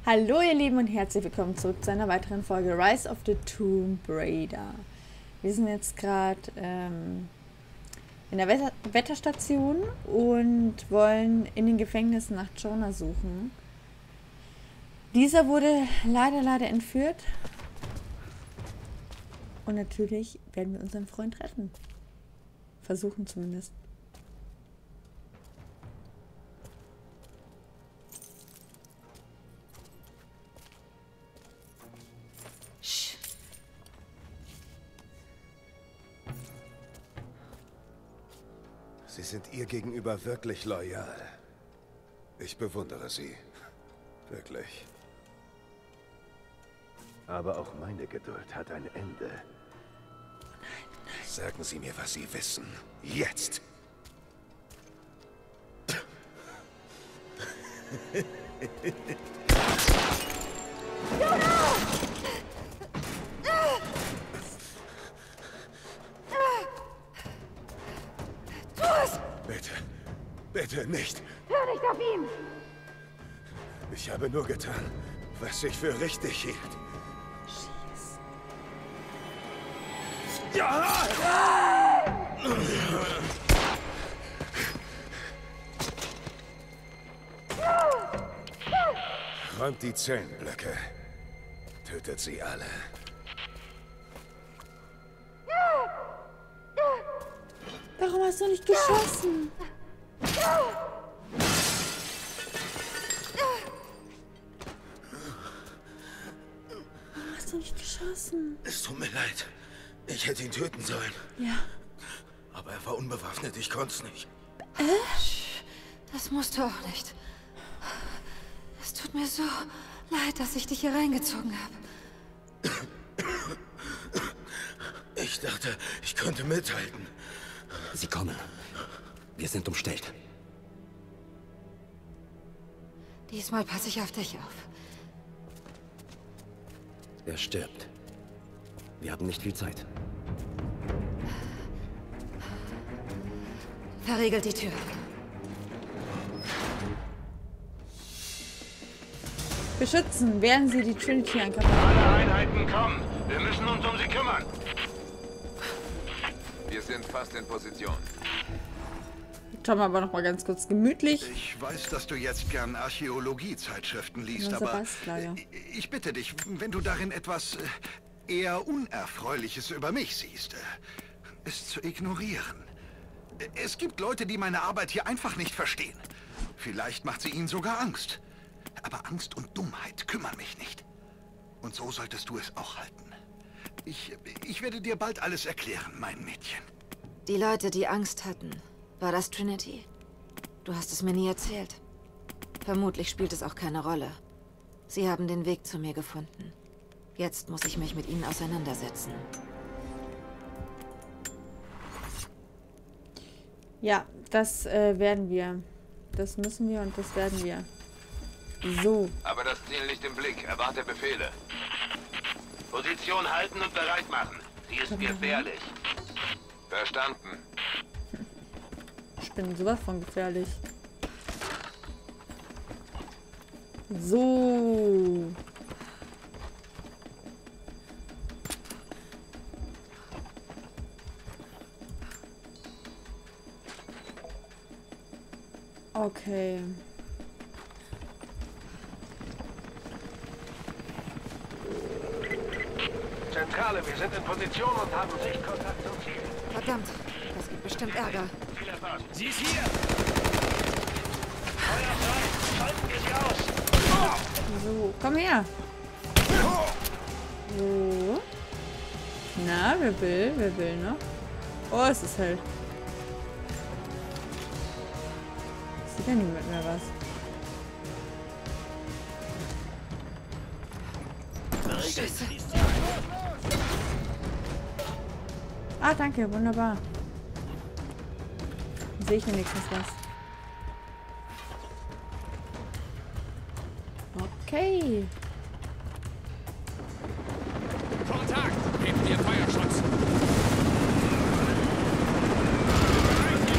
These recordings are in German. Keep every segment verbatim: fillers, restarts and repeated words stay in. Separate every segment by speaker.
Speaker 1: Hallo ihr Lieben und herzlich willkommen zurück zu einer weiteren Folge Rise of the Tomb Raider. Wir sind jetzt gerade ähm, in der Wetter Wetterstation und wollen in den Gefängnissen nach Jonah suchen. Dieser wurde leider, leider entführt. Und natürlich werden wir unseren Freund retten. Versuchen zumindest.
Speaker 2: Sie sind ihr gegenüber wirklich loyal. Ich bewundere Sie. Wirklich. Aber auch meine Geduld hat ein Ende. Sagen Sie mir, was Sie wissen. Jetzt! Bitte, bitte nicht.
Speaker 3: Hör nicht auf ihn!
Speaker 2: Ich habe nur getan, was ich für richtig hielt.
Speaker 1: Schieß.
Speaker 2: Ja! Räumt die Zellenblöcke. Tötet sie alle.
Speaker 1: Warum hast du nicht geschossen? Warum hast du nicht geschossen?
Speaker 2: Es tut mir leid. Ich hätte ihn töten sollen.
Speaker 1: Ja.
Speaker 2: Aber er war unbewaffnet. Ich konnte es nicht.
Speaker 3: Äh? Das musst du auch nicht. Es tut mir so leid, dass ich dich hier reingezogen habe.
Speaker 2: Ich dachte, ich könnte mithalten.
Speaker 4: Sie kommen. Wir sind umstellt.
Speaker 3: Diesmal passe ich auf dich auf.
Speaker 4: Er stirbt. Wir haben nicht viel Zeit.
Speaker 3: Verriegelt die Tür.
Speaker 1: Beschützen, werden Sie die Trinity angreifen.
Speaker 5: Alle Einheiten kommen. Wir müssen uns um sie kümmern.
Speaker 6: Wir sind fast in Position.
Speaker 1: Schauen wir aber noch mal ganz kurz gemütlich.
Speaker 7: Ich weiß, dass du jetzt gern Archäologie-Zeitschriften liest,
Speaker 1: Unser
Speaker 7: aber
Speaker 1: Bastlager.
Speaker 7: äh, ich bitte dich, wenn du darin etwas äh, eher Unerfreuliches über mich siehst, äh, es zu ignorieren. Äh, Es gibt Leute, die meine Arbeit hier einfach nicht verstehen. Vielleicht macht sie ihnen sogar Angst. Aber Angst und Dummheit kümmern mich nicht. Und so solltest du es auch halten. Ich, ich werde dir bald alles erklären, mein Mädchen.
Speaker 3: Die Leute, die Angst hatten, war das Trinity? Du hast es mir nie erzählt. Vermutlich spielt es auch keine Rolle. Sie haben den Weg zu mir gefunden. Jetzt muss ich mich mit ihnen auseinandersetzen.
Speaker 1: Ja, das äh, werden wir. Das müssen wir und das werden wir. So.
Speaker 5: Aber das Ziel nicht im Blick. Erwarte Befehle. Position halten und bereit machen. Sie ist gefährlich.
Speaker 6: Verstanden.
Speaker 1: Ich bin sowas von gefährlich. So. Okay.
Speaker 5: Zentrale, wir sind in Position und haben Sichtkontakt zum Ziel.
Speaker 3: Verdammt, das gibt bestimmt Ärger.
Speaker 5: Ziel erfasst. Sie ist hier! Feuer frei! Schalten wir sie aus!
Speaker 1: So, komm her. So. Na, wer will? Wer will noch? Oh, es ist hell. Sieht ja niemand mehr was.
Speaker 3: Scheiße.
Speaker 1: Ah, danke, wunderbar. Dann sehe ich wenigstens was. Okay.
Speaker 8: Kontakt! Gebt ihr Feuerschutz!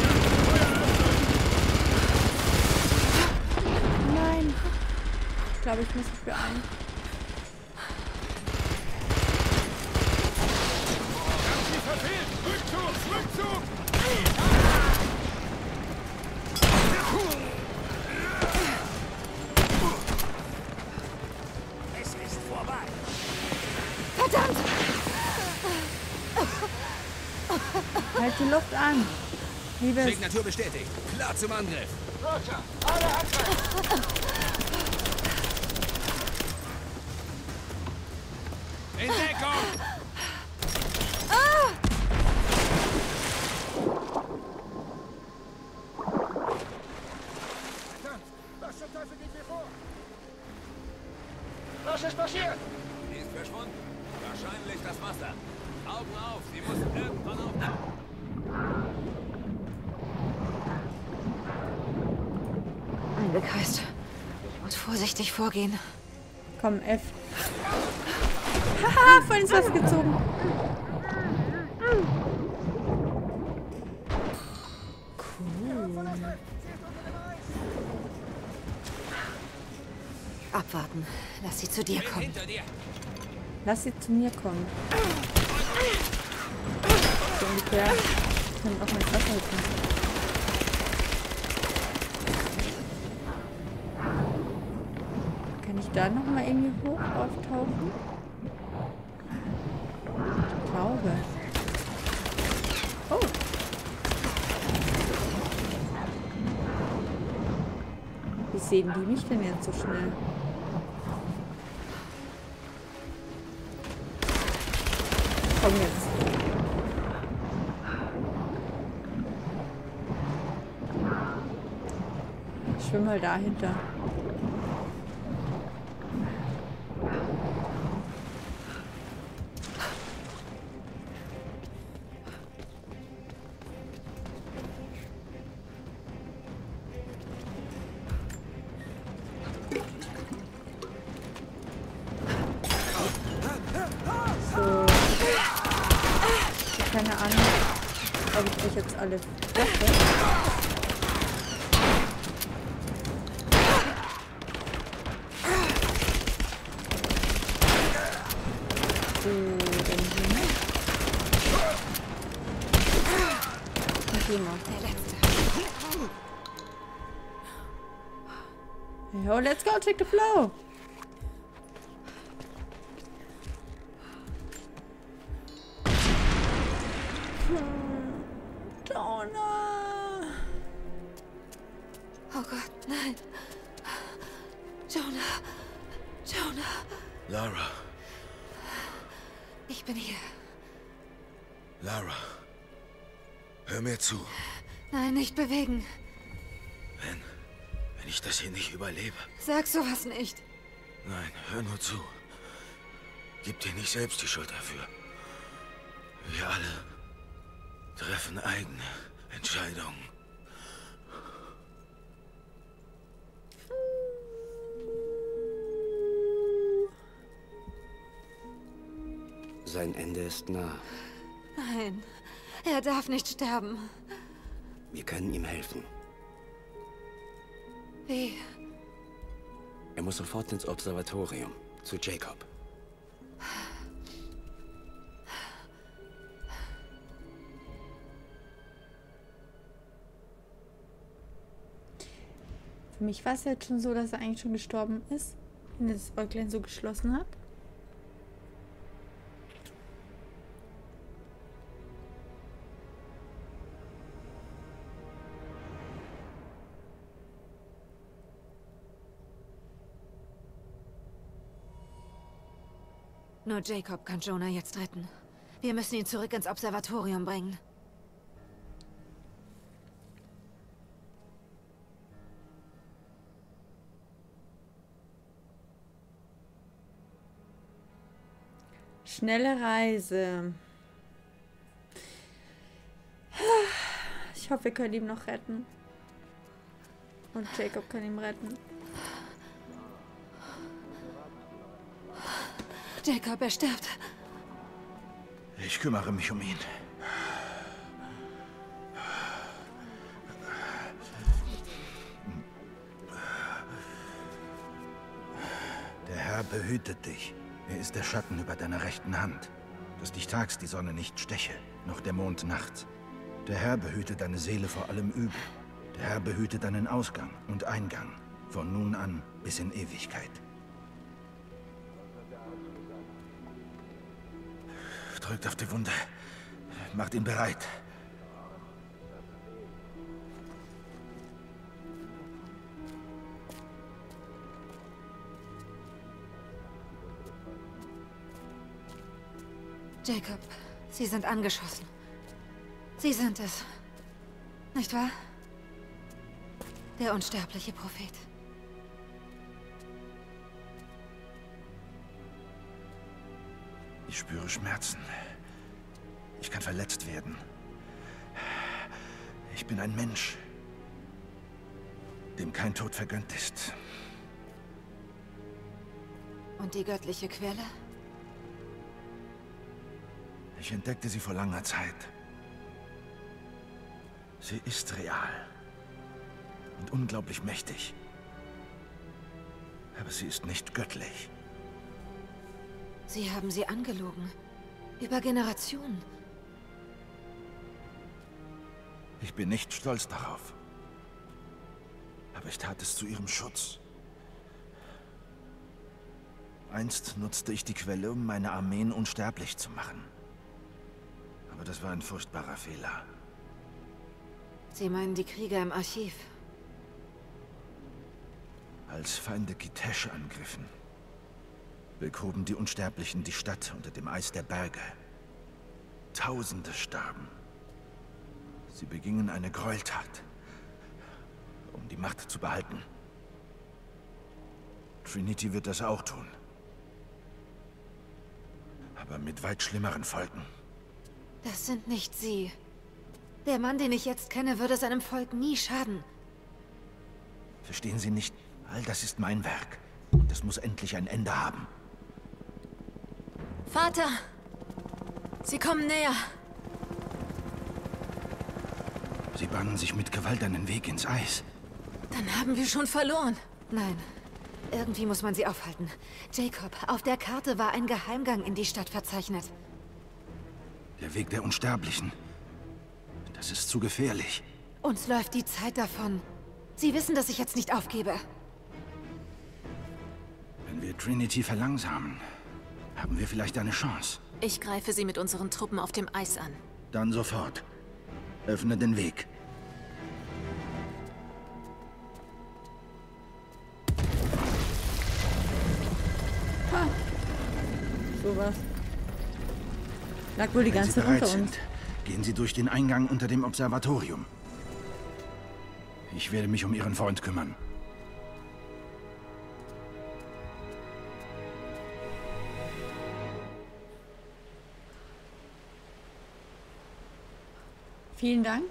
Speaker 1: Nein. glaube, ich muss mich beeilen.
Speaker 8: Ganz sie verfehlt! Rückzug! Rückzug!
Speaker 4: Es ist vorbei.
Speaker 3: Verdammt!
Speaker 1: Halt die Luft an. Liebes.
Speaker 8: Signatur bestätigt. Klar zum Angriff.
Speaker 5: Roger, alle angreifen!
Speaker 8: In Deckung!
Speaker 2: Was zum Teufel geht mir vor?
Speaker 5: Was ist passiert?
Speaker 6: Sie ist verschwunden. Wahrscheinlich das Wasser. Augen auf, sie muss irgendwann auftauchen.
Speaker 3: Eingekreist. Muss vorsichtig vorgehen.
Speaker 1: Komm, F. Haha, voll ins Wasser gezogen. Cool.
Speaker 3: Abwarten. Lass sie zu dir
Speaker 8: Bin
Speaker 3: kommen.
Speaker 8: hinter dir.
Speaker 1: Lass sie zu mir kommen. So ungefähr. Ich kann auch mal ins Wasser hüpfen. Kann ich da noch mal irgendwie hoch auftauchen? Ich glaube. Oh. Wie sehen die mich denn jetzt so schnell? Komm jetzt. Ich schwimme mal dahinter. So. Keine Ahnung, ob ich euch jetzt alle treffe. So, dann hier. Und hier noch.
Speaker 3: Der letzte.
Speaker 1: Yo, let's go, check the flow. Jonah.
Speaker 3: Oh Gott, nein. Jonah. Jonah.
Speaker 4: Lara.
Speaker 3: Ich bin hier.
Speaker 4: Lara. Hör mir zu.
Speaker 3: Nein, nicht bewegen.
Speaker 4: Wenn... Wenn ich das hier nicht überlebe...
Speaker 3: Sag sowas nicht.
Speaker 4: Nein, hör nur zu. Gib dir nicht selbst die Schuld dafür. Wir alle treffen eigene Entscheidungen. Sein Ende ist nah.
Speaker 3: Nein, er darf nicht sterben.
Speaker 4: Wir können ihm helfen.
Speaker 3: Wie?
Speaker 4: Er muss sofort ins Observatorium, zu Jacob.
Speaker 1: Für mich war es jetzt schon so, dass er eigentlich schon gestorben ist, wenn er das Äuglein so geschlossen hat.
Speaker 3: Nur Jacob kann Jonah jetzt retten. Wir müssen ihn zurück ins Observatorium bringen.
Speaker 1: Schnelle Reise. Ich hoffe, wir können ihn noch retten. Und Jacob kann ihn retten.
Speaker 3: Jacob, er stirbt.
Speaker 7: Ich kümmere mich um ihn.
Speaker 4: Herr behütet dich. Er ist der Schatten über deiner rechten Hand, dass dich tags die Sonne nicht steche, noch der Mond nachts. Der Herr behüte deine Seele vor allem Übel. Der Herr behüte deinen Ausgang und Eingang, von nun an bis in Ewigkeit. Drückt auf die Wunde. Macht ihn bereit.
Speaker 3: Jacob, Sie sind angeschossen. Sie sind es. Nicht wahr? Der unsterbliche Prophet.
Speaker 4: Ich spüre Schmerzen. Ich kann verletzt werden. Ich bin ein Mensch, dem kein Tod vergönnt ist.
Speaker 3: Und die göttliche Quelle?
Speaker 4: Ich entdeckte sie vor langer Zeit. Sie ist real und unglaublich mächtig. Aber sie ist nicht göttlich.
Speaker 3: Sie haben sie angelogen. Über Generationen.
Speaker 4: Ich bin nicht stolz darauf. Aber ich tat es zu ihrem Schutz. Einst nutzte ich die Quelle, um meine Armeen unsterblich zu machen. Aber das war ein furchtbarer Fehler.
Speaker 3: Sie meinen die Krieger im Archiv?
Speaker 4: Als Feinde Kitesh angriffen, begruben die Unsterblichen die Stadt unter dem Eis der Berge. Tausende starben. Sie begingen eine Gräueltat, um die Macht zu behalten. Trinity wird das auch tun. Aber mit weit schlimmeren Folgen.
Speaker 3: Das sind nicht Sie. Der Mann, den ich jetzt kenne, würde seinem Volk nie schaden.
Speaker 4: Verstehen Sie nicht? All das ist mein Werk. Und es muss endlich ein Ende haben.
Speaker 3: Vater! Sie kommen näher.
Speaker 4: Sie bahnen sich mit Gewalt einen Weg ins Eis.
Speaker 3: Dann haben wir schon verloren. Nein. Irgendwie muss man sie aufhalten. Jacob, auf der Karte war ein Geheimgang in die Stadt verzeichnet.
Speaker 4: Der Weg der Unsterblichen. Das ist zu gefährlich.
Speaker 3: Uns läuft die Zeit davon. Sie wissen, dass ich jetzt nicht aufgebe.
Speaker 4: Wenn wir Trinity verlangsamen, haben wir vielleicht eine Chance.
Speaker 9: Ich greife sie mit unseren Truppen auf dem Eis an.
Speaker 4: Dann sofort. Öffne den Weg.
Speaker 1: Ha! Sowas. Lag wohl die
Speaker 4: Wenn
Speaker 1: ganze
Speaker 4: Sie bereit
Speaker 1: unter uns.
Speaker 4: sind, gehen Sie durch den Eingang unter dem Observatorium. Ich werde mich um Ihren Freund kümmern.
Speaker 1: Vielen Dank.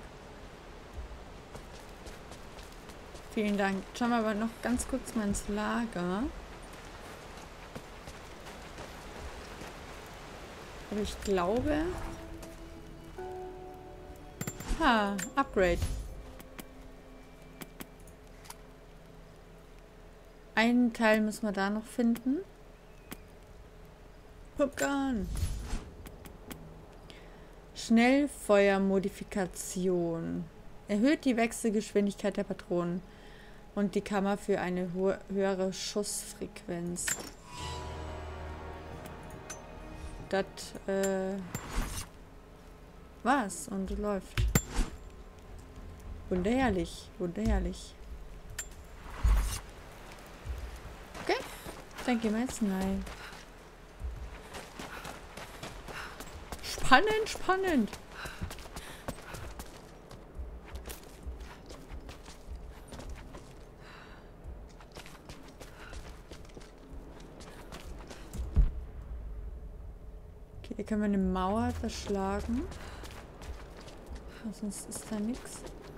Speaker 1: Vielen Dank. Schauen wir aber noch ganz kurz mal ins Lager. Aber ich glaube... Ha, Upgrade. Einen Teil müssen wir da noch finden. Popcorn. Schnellfeuermodifikation. Erhöht die Wechselgeschwindigkeit der Patronen und die Kammer für eine ho höhere Schussfrequenz. Das äh, war's und läuft. Wunderherrlich, wunderherrlich. Okay, dann gehen wir jetzt rein. Spannend, spannend. Okay, hier können wir eine Mauer zerschlagen. Sonst ist da nichts.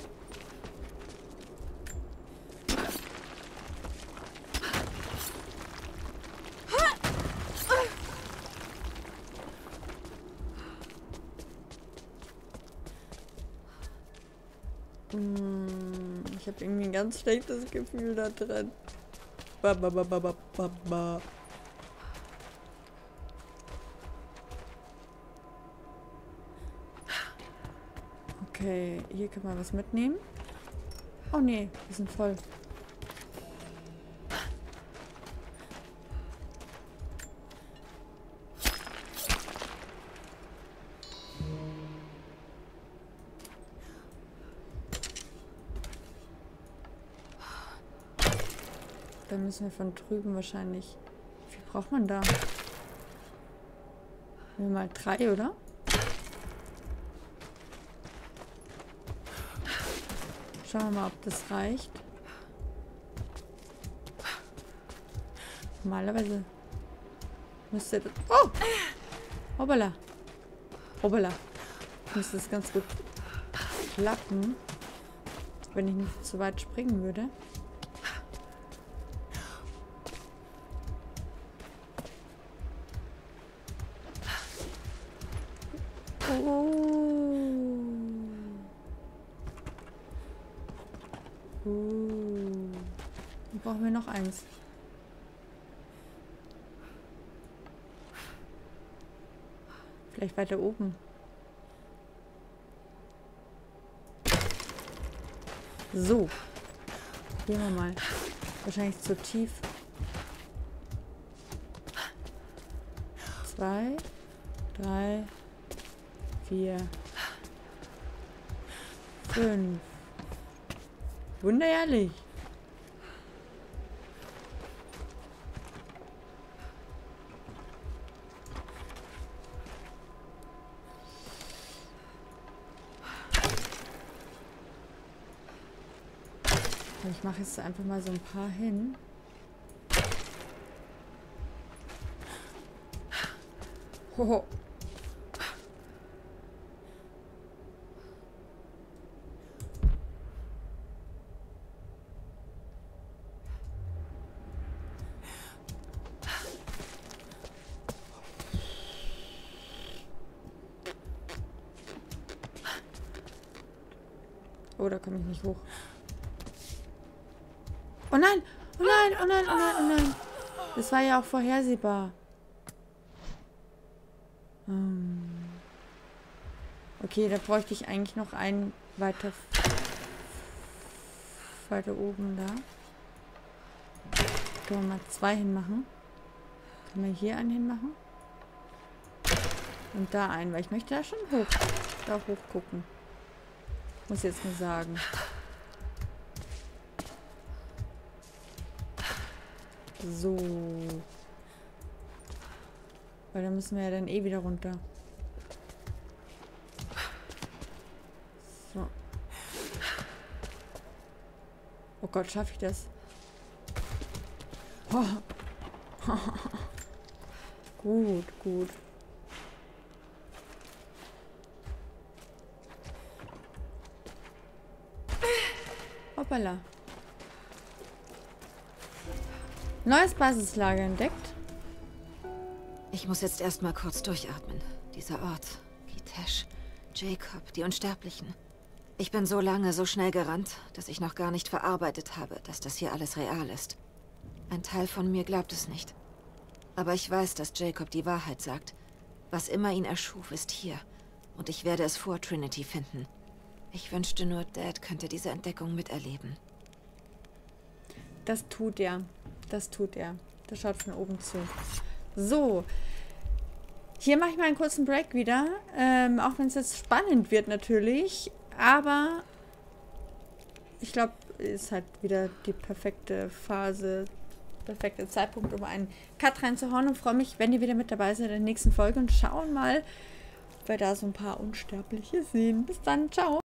Speaker 1: Ich habe irgendwie ein ganz schlechtes Gefühl da drin. Ba, ba, ba, ba, ba, ba, ba. Okay, hier kann man was mitnehmen. Oh nee, wir sind voll. Da müssen wir von drüben wahrscheinlich. Wie viel braucht man da? Nehmen wir mal drei, oder? Schauen wir mal, ob das reicht. Normalerweise müsste das... Oh! Hoppala. Hoppala. Müsste das ganz gut klappen, wenn ich nicht zu weit springen würde. Brauchen wir noch eins. Vielleicht weiter oben. So. Gehen wir mal. Wahrscheinlich zu tief. Zwei, drei, vier, fünf. Wunderherrlich. Ich mache jetzt einfach mal so ein paar hin. Hoho. Oh, da komme ich nicht hoch. Oh nein! Oh nein! Oh nein! Oh nein! Oh nein! Das war ja auch vorhersehbar. Hm. Okay, da bräuchte ich eigentlich noch einen weiter weiter oben da. Können wir mal zwei hinmachen. Können wir hier einen hinmachen? Und da einen, weil ich möchte da schon hoch. Da hoch gucken. Muss jetzt nur sagen. So. Weil da müssen wir ja dann eh wieder runter. So. Oh Gott, schaffe ich das? Oh. Gut, gut. Hoppala. Neues Basislager entdeckt.
Speaker 3: Ich muss jetzt erstmal kurz durchatmen. Dieser Ort, Kitesh, Jacob, die Unsterblichen. Ich bin so lange, so schnell gerannt, dass ich noch gar nicht verarbeitet habe, dass das hier alles real ist. Ein Teil von mir glaubt es nicht. Aber ich weiß, dass Jacob die Wahrheit sagt. Was immer ihn erschuf, ist hier. Und ich werde es vor Trinity finden. Ich wünschte nur, Dad könnte diese Entdeckung miterleben.
Speaker 1: Das tut er. Das tut er. Das schaut von oben zu. So. Hier mache ich mal einen kurzen Break wieder. Ähm, auch wenn es jetzt spannend wird natürlich. Aber ich glaube, ist halt wieder die perfekte Phase, perfekte Zeitpunkt, um einen Cut reinzuhauen. Und freue mich, wenn ihr wieder mit dabei seid in der nächsten Folge. Und schauen mal, ob wir da so ein paar Unsterbliche sehen. Bis dann. Ciao.